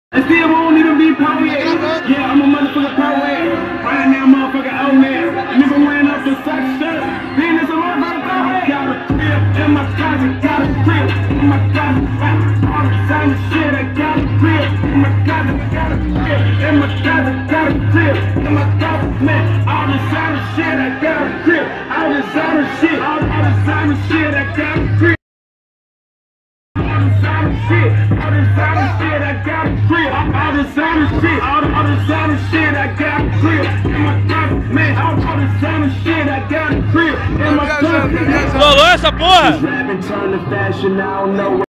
I still won't even be poet. Yeah, I'm a motherfucker poet. Right now, motherfucker out there. Nigga wearing up the sex shirt. Being this a motherfucker poet. Got a crib in my closet. Got a crib in my closet. All the time of shit. I got a crib in my closet. Got a crib in my closet. Got a crib in my closet. Man, all the time of shit. I got a crib. All the time of shit. All the time of shit. I got a crib. All the time of shit. All the time of shit. I got a crib. All the time of shit. All the time of shit. I got a crib in my closet. Man, all the time of shit. I got a crib in my closet. Rolou essa porra?